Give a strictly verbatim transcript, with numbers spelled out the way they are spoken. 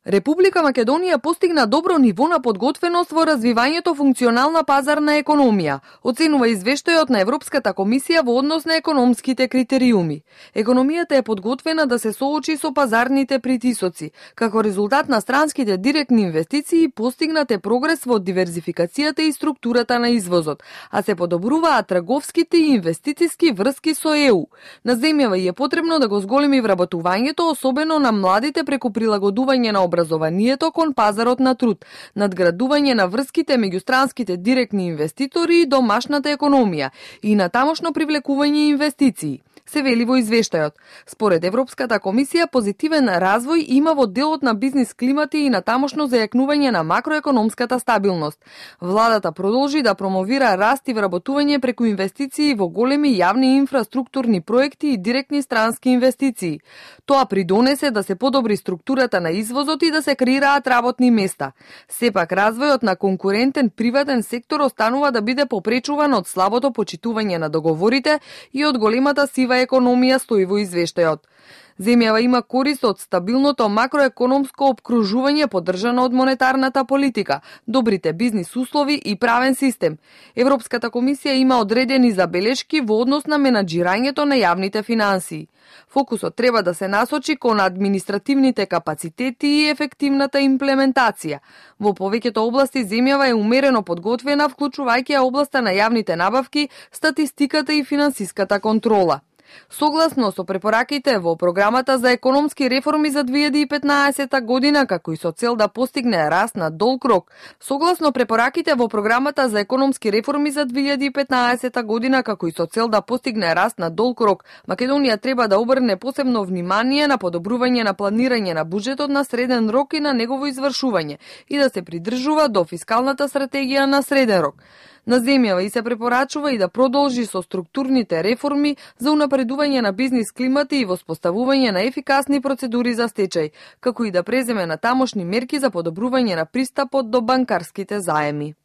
Република Македонија постигна добро ниво на подготвеност во развивањето функционална пазарна економија, оценува извештајот на Европската комисија во однос на економските критериуми. Економијата е подготвена да се соочи со пазарните притисоци. Како резултат на странските директни инвестиции постигнат е прогрес во диверзификацијата и структурата на извозот, а се подобруваат трговските и инвестициски врски со Е У. На земјава е потребно да го зголеми вработувањето, особено на младите преку прилагодување на образованието кон пазарот на труд, надградување на врските меѓу странските директни инвеститори и домашната економија и на тамошно привлекување инвестиции, се вели во извештајот. Според Европската комисија, позитивен развој има во делот на бизнис климати и на тамошно зајакнување на макроекономската стабилност. Владата продолжи да промовира раст и вработување преку инвестиции во големи јавни инфраструктурни проекти и директни странски инвестиции. Тоа придонесе да се подобри структурата на извозот и да се креираат работни места. Сепак, развојот на конкурентен приватен сектор останува да биде попречуван од слабото почитување на договорите и од големата сива економија, стои во извештајот. Земјава има корист од стабилното макроекономско опкружување поддржано од монетарната политика, добрите бизнис услови и правен систем. Европската комисија има одредени забелешки во однос на менаџирањето на јавните финансии. Фокусот треба да се насочи кон административните капацитети и ефективната имплементација. Во повеќето области земјава е умерено подготвена, вклучувајќи областа на јавните набавки, статистиката и финансиската контрола. Согласно со препораките во програмата за економски реформи за две илјади и петнаесета година, како и со цел да постигне раст на долг рок, согласно препораките во програмата за економски реформи за две илјади и петнаесета година, како и со цел да постигне раст на долг рок, Македонија треба да обрне посебно внимание на подобрување на планирање на буџетот на среден рок и на негово извршување и да се придржува до фискалната стратегија на среден рок. На земјава и се препорачува и да продолжи со структурните реформи за унапредување на бизнис климати и воспоставување на ефикасни процедури за стечај, како и да преземе на тамошни мерки за подобрување на пристапот до банкарските заеми.